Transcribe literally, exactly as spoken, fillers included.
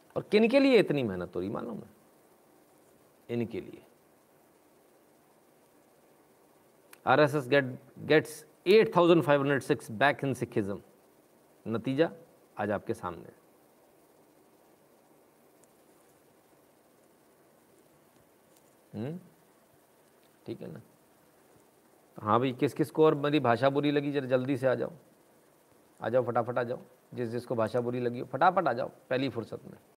और किन के लिए इतनी मेहनत हो रही मालूम है? इनके लिए। RSS get gets eight thousand five hundred six back in Sikhism. नतीजा आज आपके सामने। हम्म ठीक है ना? हाँ भाई, किस किस को और मेरी भाषा बुरी लगी जरा जल्दी से आ जाओ, आ जाओ फटाफट आ जाओ। जिस जिसको भाषा बुरी लगी हो फटाफट आ जाओ पहली फुर्सत में।